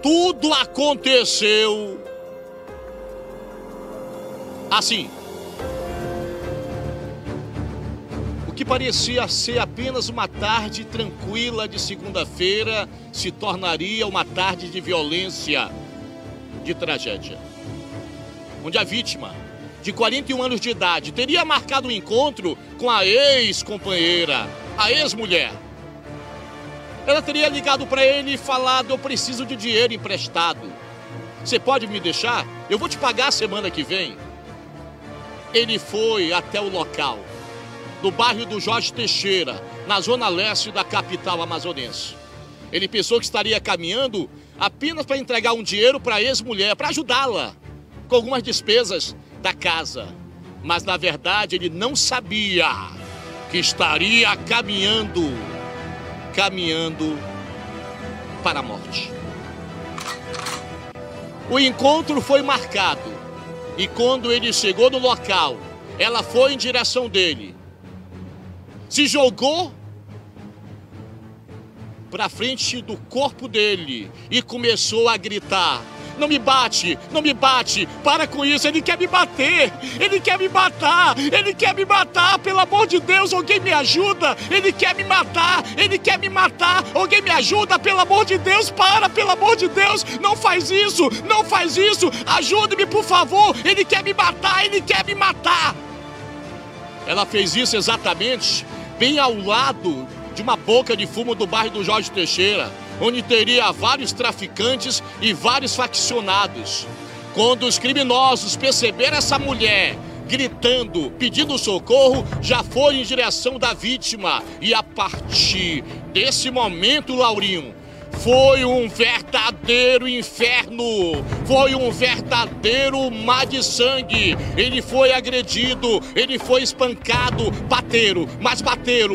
tudo aconteceu assim. O que parecia ser apenas uma tarde tranquila de segunda-feira se tornaria uma tarde de violência, de tragédia, onde a vítima, de 41 anos de idade, teria marcado um encontro com a ex-companheira, a ex-mulher. Ela teria ligado para ele e falado: eu preciso de dinheiro emprestado. Você pode me deixar? Eu vou te pagar a semana que vem. Ele foi até o local, do bairro do Jorge Teixeira, na zona leste da capital amazonense. Ele pensou que estaria caminhando apenas para entregar um dinheiro para a ex-mulher, para ajudá-la com algumas despesas da casa. Mas, na verdade, ele não sabia que estaria caminhando para a morte. O encontro foi marcado e quando ele chegou no local, ela foi em direção dele, se jogou para frente do corpo dele e começou a gritar: não me bate, não me bate, para com isso, ele quer me bater, ele quer me matar, ele quer me matar, pelo amor de Deus, alguém me ajuda, ele quer me matar, ele quer me matar, alguém me ajuda, pelo amor de Deus, para, pelo amor de Deus, não faz isso, não faz isso, ajude-me por favor, ele quer me matar, ele quer me matar. Ela fez isso exatamente bem ao lado de uma boca de fumo do bairro do Jorge Teixeira, onde teria vários traficantes e vários faccionados. Quando os criminosos perceberam essa mulher gritando, pedindo socorro, já foi em direção da vítima. E a partir desse momento, Laurinho, foi um verdadeiro inferno, foi um verdadeiro mar de sangue. Ele foi agredido, ele foi espancado, bateram, mas bateram,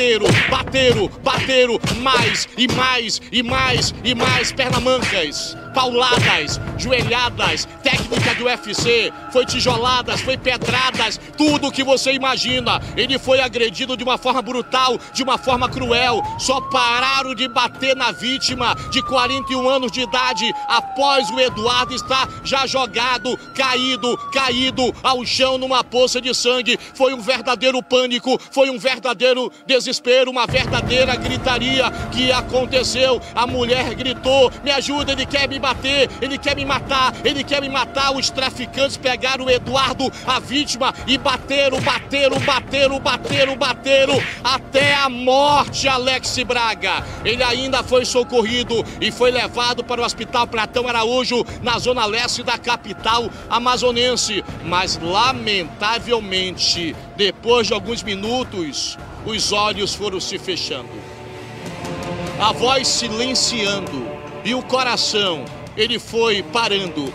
mais e mais e mais e mais, pernamancas, pauladas, joelhadas, técnica do UFC, foi tijoladas, foi pedradas, tudo que você imagina. Ele foi agredido de uma forma brutal, de uma forma cruel. Só pararam de bater na vítima de 41 anos de idade após o Eduardo estar já jogado, caído ao chão numa poça de sangue. Foi um verdadeiro pânico, foi um verdadeiro desespero, uma verdadeira gritaria que aconteceu. A mulher gritou: me ajuda, ele quer me bater, ele quer me matar, ele quer me matar. Os traficantes pegaram o Eduardo, a vítima, e bateram até a morte. Alex Braga, ele ainda foi socorrido e foi levado para o Hospital Platão Araújo, na zona leste da capital amazonense, mas lamentavelmente, depois de alguns minutos, os olhos foram se fechando, a voz silenciando e o coração, ele foi parando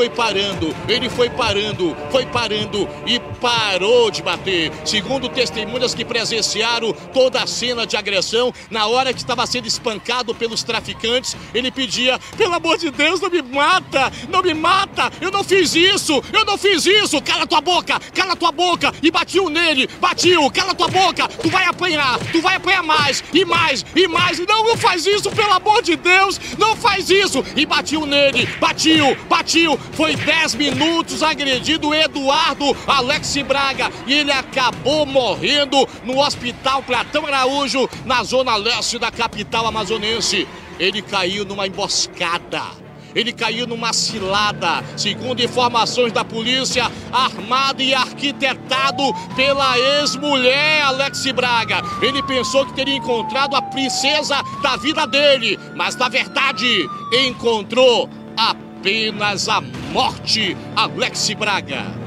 e parou de bater. Segundo testemunhas que presenciaram toda a cena de agressão, na hora que estava sendo espancado pelos traficantes, ele pedia: pelo amor de Deus, não me mata, eu não fiz isso, cala tua boca, e batiu nele, cala tua boca, tu vai apanhar mais, não faz isso, pelo amor de Deus, não faz isso, e batiu nele, batiu, foi 10 minutos agredindo o Eduardo Alex Braga e ele acabou morrendo no Hospital Platão Araújo, na zona leste da capital amazonense. Ele caiu numa emboscada, ele caiu numa cilada, segundo informações da polícia, armado e arquitetado pela ex-mulher Alex Braga. Ele pensou que teria encontrado a princesa da vida dele, mas na verdade encontrou apenas a morte. Alex Braga.